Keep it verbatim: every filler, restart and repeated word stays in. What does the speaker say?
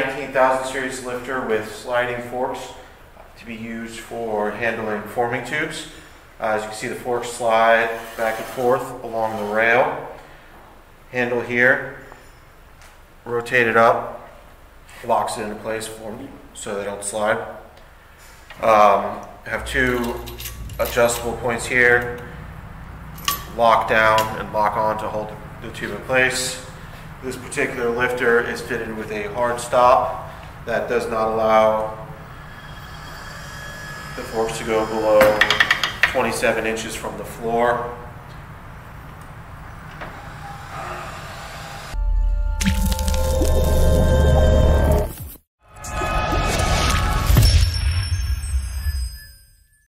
nineteen thousand series lifter with sliding forks to be used for handling forming tubes. Uh, as you can see, the forks slide back and forth along the rail. Handle here, rotate it up, locks it into place for so they don't slide. Um, have two adjustable points here, lock down and lock on to hold the tube in place. This particular lifter is fitted with a hard stop that does not allow the forks to go below twenty-seven inches from the floor.